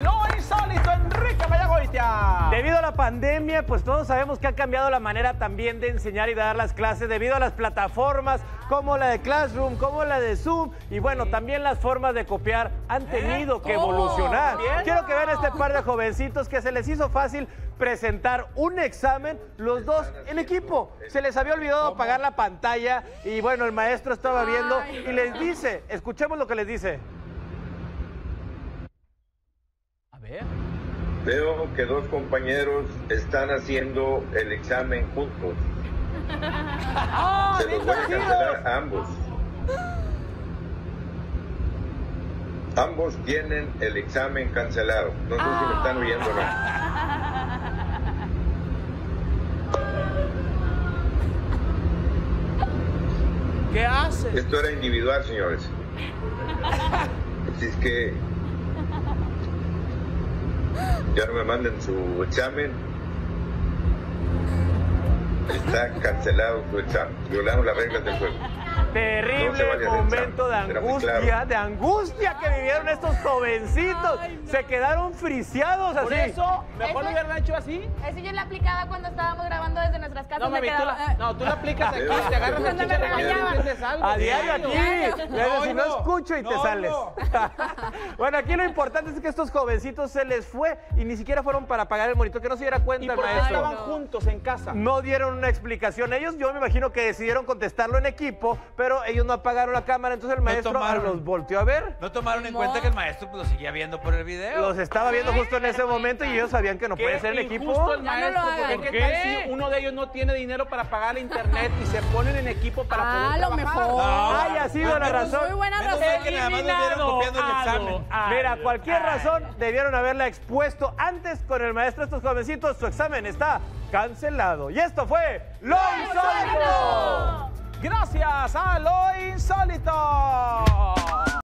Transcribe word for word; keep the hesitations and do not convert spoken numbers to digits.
Lo insólito, Enrique Mayagoitia. Debido a la pandemia, pues todos sabemos que ha cambiado la manera también de enseñar y de dar las clases debido a las plataformas como la de Classroom, como la de Zoom y bueno, también las formas de copiar han tenido que evolucionar. ¿Bien? Quiero que vean este par de jovencitos que se les hizo fácil presentar un examen, los dos en equipo. Se les había olvidado apagar la pantalla y bueno, el maestro estaba viendo y les dice, escuchemos lo que les dice. A ver. Veo que dos compañeros están haciendo el examen juntos. ¡Ah, Se bien los voy a conocidos! cancelar a ambos. Ambos tienen el examen cancelado. No sé si me están oyendo o no. ¿Qué haces? Esto era individual, señores. Así es que ya no me manden su examen. Está cancelado su examen. Violamos las reglas del juego. Terrible No se vale del momento de examen, era muy angustia, claro. de angustia que vivieron estos jovencitos. Ay, no. Se quedaron friciados así. Por eso, mejor lo Eso- hubieran hecho así. Eso yo la aplicaba cuando estábamos grabando desde nuestras casas. No, me mami, tú quedaba, la, eh, no, tú la aplicas aquí, Cuando te agarras la me chicha regañaban. y entiendes algo. A diario aquí. Diario. Luego, si no No, escucho y te no, sales. no. Bueno, aquí lo importante es que estos jovencitos se les fue y ni siquiera fueron para pagar el monitor, que no se diera ¿Y cuenta el por qué maestro. estaban juntos en casa? No dieron una explicación. Ellos, yo me imagino que decidieron contestarlo en equipo, pero ellos no apagaron la cámara, entonces el maestro tomaron. los volteó a ver. No tomaron en Ni cuenta modo. que el maestro pues, lo seguía viendo por el video. Los estaba viendo justo en ese pero momento y ellos sabían que no puede ser el injusto equipo. el Ya no maestro, lo hagan. porque ¿Por ¿qué tal qué? si uno de ellos no tiene dinero para pagar el internet y se ponen en equipo para Ah, poder a lo trabajar? mejor. No. Haya sido la razón. Muy buena Menos razón. mal que nada más nos vieron copiando el examen. Mira, cualquier razón debieron haberla expuesto antes con el maestro de estos jovencitos. Su examen está cancelado. Y esto fue Lo Insólito. Gracias a Lo Insólito.